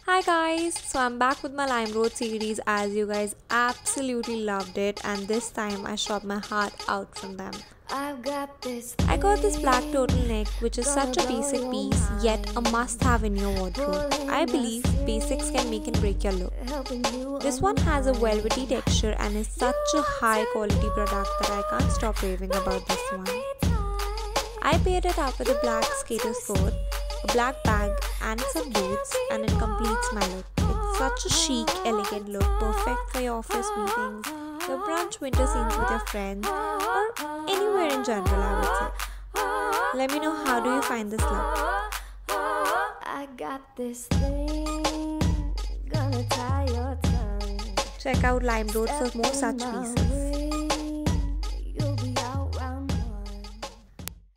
Hi guys, so I'm back with my Limeroad series as you guys absolutely loved it, and this time I shot my heart out from them. I got this black turtleneck, which is such a basic piece yet a must have in your wardrobe. I believe basics can make and break your look. This one has a velvety texture and is such a high quality product that I can't stop raving about this one. I paired it up with a black skater skirt, a black bag and some boots, and it completes my look. It's such a chic, elegant look, perfect for your office meetings, your brunch winter scenes with your friends, or anywhere in general, I would say. Let me know, how do you find this look? I got this thing, gonna tie your tongue. Check out Limeroad for more such pieces.